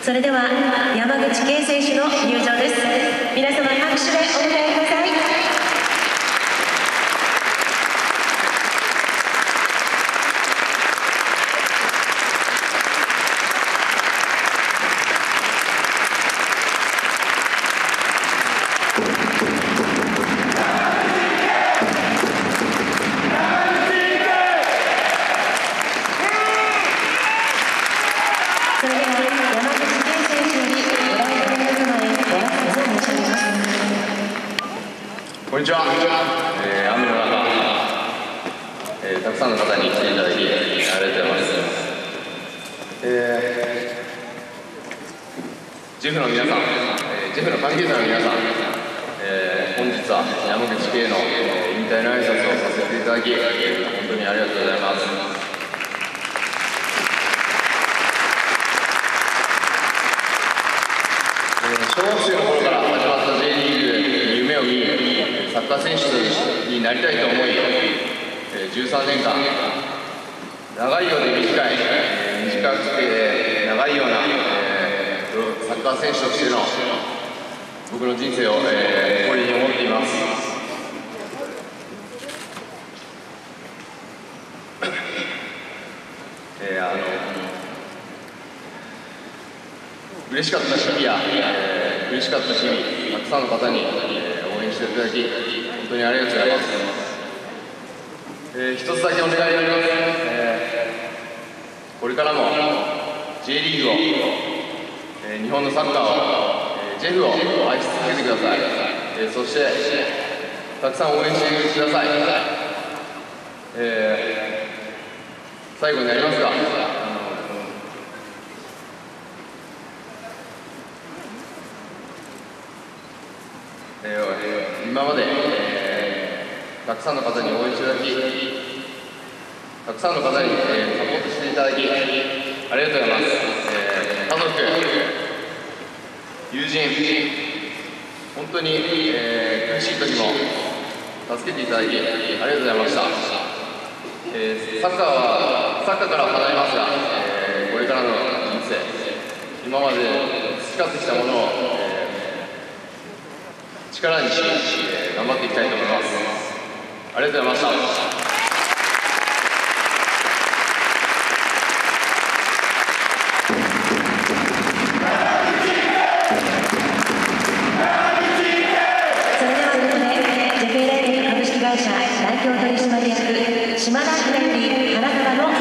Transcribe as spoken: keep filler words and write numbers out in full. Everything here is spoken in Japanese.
それでは山口圭選手の入場です。皆様拍手でお迎えください。それでは山口圭選手よりご来場の皆様へご挨拶を申し上げます。 こんにちは、えー、雨の中、えー、たくさんの方に来ていただきありがとうございます。えー、ジェフの皆さん、えー、ジェフの関係者の皆さん、えー、本日は山口圭の、えー、引退の挨拶をさせていただき、えー、本当にありがとうございます。小学生の頃から始まった J リーグに夢を見、サッカー選手になりたいと思い、じゅうさんねんかん、長いようで短い、短くて長いようなサッカー選手としての僕の人生を誇りに思っています。えー、あの嬉しかった日々や、えー、嬉しかった日々、たくさんの方に、えー、応援していただき、本当にありがとうございます。えー、一つだけお願いがあります。えー、これからも J リーグを、えー、日本のサッカーを、えー、ジェフを愛し続けてください。えー、そして、たくさん応援してください。えー、最後になりますが、えー、今まで、えー、たくさんの方に応援していただき、たくさんの方に、えー、サポートしていただき、ありがとうございます。えー、家族、友人、本当に、えー、苦しい時も助けていただき、ありがとうございました。えー、サッカーは、サッカーからは離れますが、えー、これからの人生、今まで培ってきたものを、力にし、えー、頑張っていきたいと思います。ありがとうございました。 それではここでジェフエレイ株式会社代表取締役島田秀則花束の